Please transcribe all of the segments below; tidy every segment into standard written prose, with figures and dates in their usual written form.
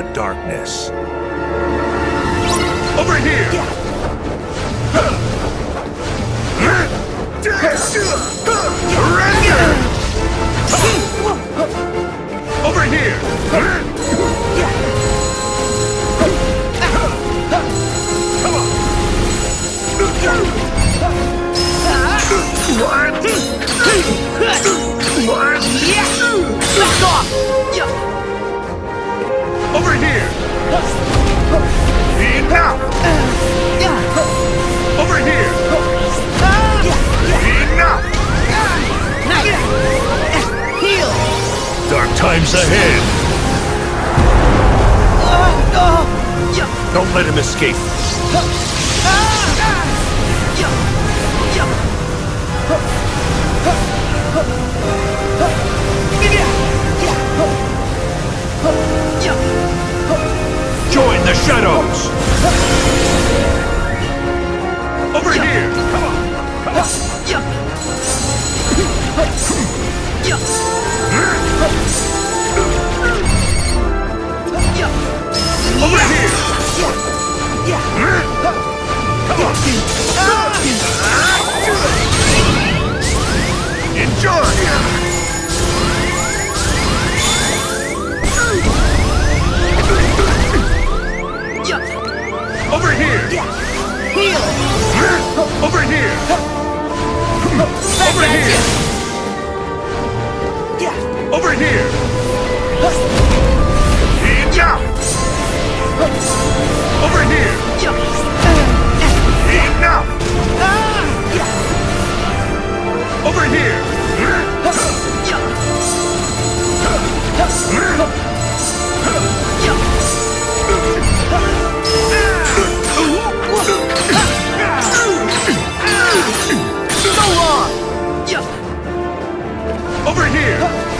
the darkness. Over here! Surrender! Over here! Come on! What? Back off! Over here! Enough! Over here! Enough! Nice! Heal! Dark times ahead. Don't let him escape. Join the shadows. Over here! Come on! Over here! Enjoy! Over here! Heal! Over here! Back Over at here! Over here! Enough! Over here! Enough! Over here! So long! Over here!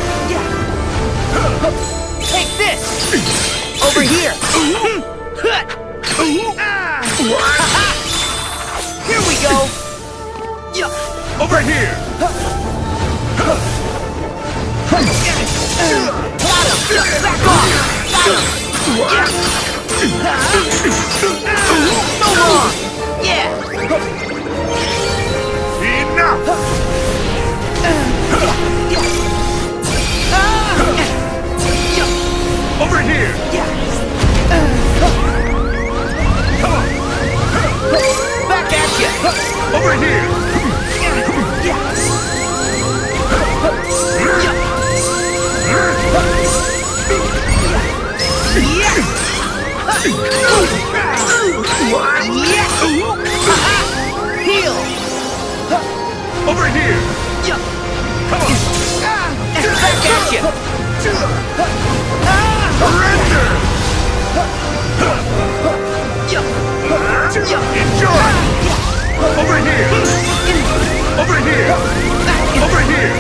Take this! Over here! Here we go! Over here! Got him! Back off! Got him! So long! Yeah! Enough! Over here! Come on! Back at you! Over here! Heal! Over here! Come on! Back at you! Surrender! Enjoy! Over here! Over here! Over here!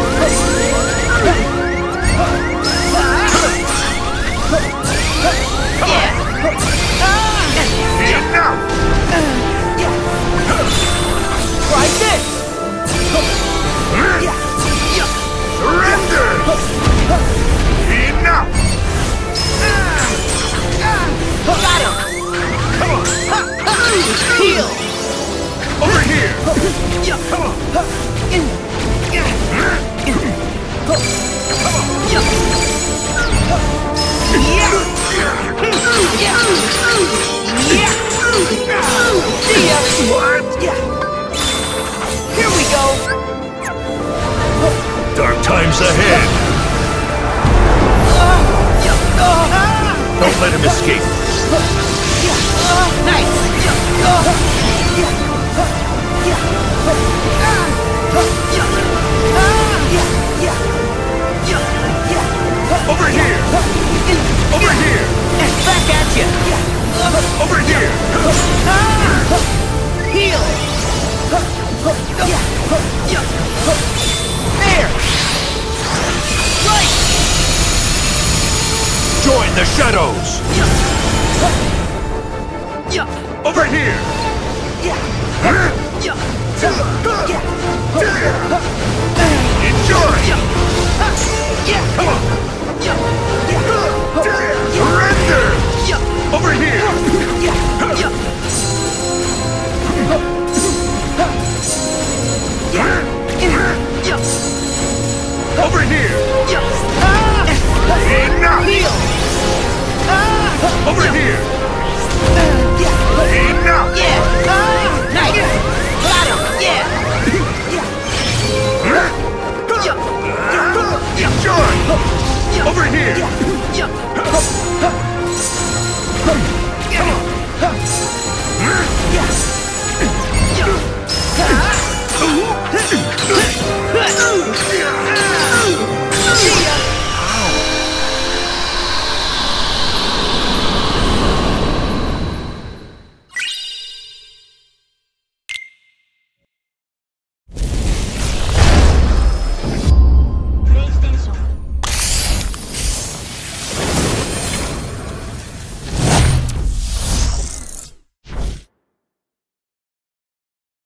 Enough! Try this! Surrender! Enough! Got him! Come on! Heal! Over here! Come on! See ya! What? Here we go! Dark times ahead. Don't let him escape. Nice! Over here! Over here! Back at you! Over here! Heal! There! Right! Join the shadows. Over here! Enjoy! Come on! Surrender! Over here!